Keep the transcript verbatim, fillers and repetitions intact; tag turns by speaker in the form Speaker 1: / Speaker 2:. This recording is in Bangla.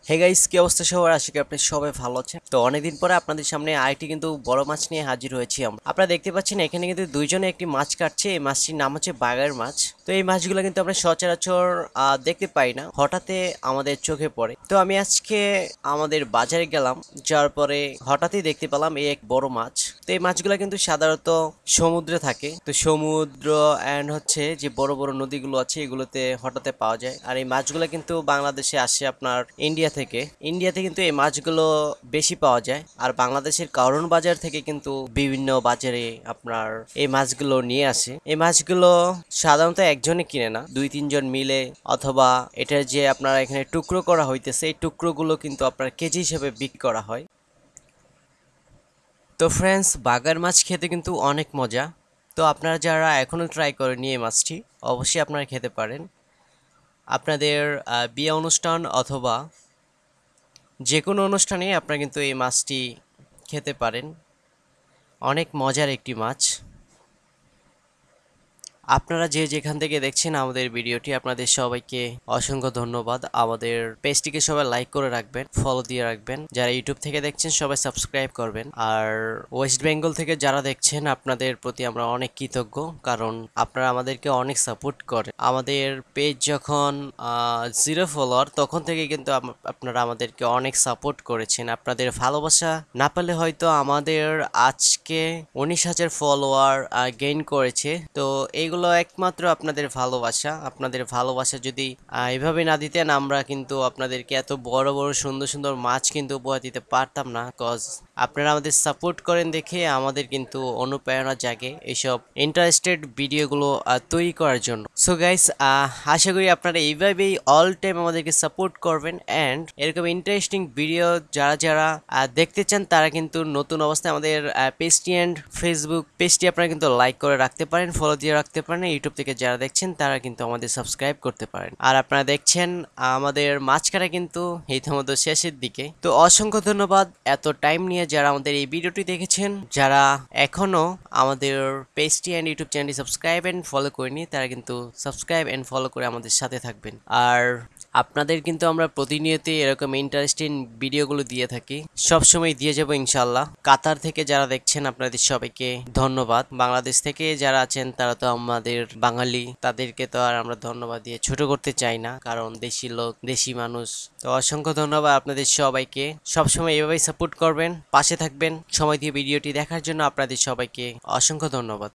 Speaker 1: হে গাইস, কি অবস্থা সবার? আশা করি আপনি সবাই ভালো আছেন। তো অনেকদিন পরে আপনাদের সামনে আরেকটি কিন্তু বড় মাছ নিয়ে হাজির হয়েছি আমরা। আপনারা দেখতে পাচ্ছেন এখানে কিন্তু দুইজনে একটি মাছ কাটছে। এই মাছটির নাম হচ্ছে বাগার মাছ। তো এই মাছগুলো কিন্তু আমরা সচরাচর আহ, দেখতে পাই না, হঠাৎই আমাদের চোখে পড়ে। তো আমি আজকে আমাদের বাজারে গেলাম, যার পরে হঠাৎই দেখতে পেলাম এই এক বড় মাছ। তো এই মাছগুলো কিন্তু সাধারণত সমুদ্রে থাকে। তো সমুদ্র অ্যান্ড হচ্ছে যে বড় বড় নদীগুলো আছে এগুলোতে হঠাৎ পাওয়া যায়। আর এই মাছগুলো কিন্তু বাংলাদেশে আসে আপনার ইন্ডিয়া থেকে। ইন্ডিয়াতে কিন্তু এই মাছগুলো বেশি পাওয়া যায়। আর বাংলাদেশের কারণ বাজার থেকে কিন্তু বিভিন্ন বাজারে আপনার এই মাছগুলো নিয়ে আসে। এই মাছগুলো সাধারণত একজনে কিনে না, দুই তিনজন মিলে, অথবা এটার যে আপনার এখানে টুকরো করা হইতেছে এই টুকরোগুলো কিন্তু আপনার কেজি হিসেবে বিক্রি করা হয়। তো ফ্রেন্ডস, বাগার মাছ খেতে কিন্তু অনেক মজা। তো আপনারা যারা এখনো ট্রাই করেননি এই মাছটি, অবশ্যই আপনারা খেতে পারেন। আপনাদের আহ, বিয়ে অনুষ্ঠান অথবা যে কোনো অনুষ্ঠানে আপনারা কিন্তু এই মাছটি খেতে পারেন। অনেক মজার একটি মাছ। আপনারা যে যেখান থেকে দেখছেন আমাদের ভিডিওটি, আপনাদের সবাইকে অসংখ্য ধন্যবাদ। আমাদের পেজটিকে সবাই লাইক করে রাখবেন, ফলো দিয়ে রাখবেন। যারা ইউটিউব থেকে দেখছেন সবাই সাবস্ক্রাইব করবেন। আর ওয়েস্ট বেঙ্গল থেকে যারা দেখছেন আপনাদের প্রতি আমরা অনেক কৃতজ্ঞ, কারণ আপনারা আমাদেরকে অনেক সাপোর্ট করেন। আমাদের পেজ যখন জিরো ফলোয়ার তখন থেকে কিন্তু আম- আপনারা আমাদেরকে অনেক সাপোর্ট করেছেন। আপনাদের ভালোবাসা না পেলে হয়তো আমাদের আজকে উনিশ হাজার ফলোয়ার গেইন করেছে। তো এইগুলো একমাত্র আপনাদের ভালোবাসা। আপনাদের ভালোবাসা যদি আহ, এভাবে না দিতেন, আমরা কিন্তু আপনাদেরকে এত বড় বড় সুন্দর সুন্দর মাছ কিন্তু উপহার দিতে পারতাম না। কজ আপনারা আমাদের সাপোর্ট করেন দেখে আমাদের কিন্তু অনুপ্রেরণা জাগে এইসব ইন্টারেস্টেড ভিডিওগুলো আহ, তৈরি করার জন্য। সো গাইস, আশা করি আপনারা এইভাবেই অল টাইম আমাদেরকে সাপোর্ট করবেন। অ্যান্ড এরকম ইন্টারেস্টিং ভিডিও যারা যারা আহ, দেখতে চান তারা কিন্তু নতুন অবস্থায় আমাদের পেজটি অ্যান্ড ফেসবুক পেজটি আপনারা কিন্তু লাইক করে রাখতে পারেন, ফলো দিয়ে রাখতে পারেন। ইউটিউব থেকে যারা দেখছেন তারা কিন্তু আমাদের সাবস্ক্রাইব করতে পারেন। আর আপনারা দেখছেন আমাদের মাছ কাটা কিন্তু ইতিমধ্যে শেষের দিকে। তো অসংখ্য ধন্যবাদ এত টাইম নিয়ে যারা আমাদের এই ভিডিওটি দেখেছেন। যারা এখনো আমাদের পেজটি অ্যান্ড ইউটিউব চ্যানেলটি সাবস্ক্রাইব অ্যান্ড ফলো করেনি তারা কিন্তু সাবস্ক্রাইব অ্যান্ড ফলো করে আমাদের সাথে থাকবেন। আর আপনাদের কিন্তু আমরা প্রতিনিয়তই এরকম ইন্টারেস্টিং ভিডিওগুলো দিয়ে থাকি, সবসময় দিয়ে যাব ইনশাল্লাহ। কাতার থেকে যারা দেখছেন আপনাদের সবাইকে ধন্যবাদ। বাংলাদেশ থেকে যারা আছেন তারা তো আমাদের বাঙালি, তাদেরকে তো আর আমরা ধন্যবাদ দিয়ে ছোট করতে চাই না, কারণ দেশি লোক, দেশি মানুষ। তো অসংখ্য ধন্যবাদ আপনাদের সবাইকে। সবসময় এভাবেই সাপোর্ট করবেন, পাশে থাকবেন। সময় দিয়ে ভিডিওটি দেখার জন্য আপনাদের সবাইকে অসংখ্য ধন্যবাদ।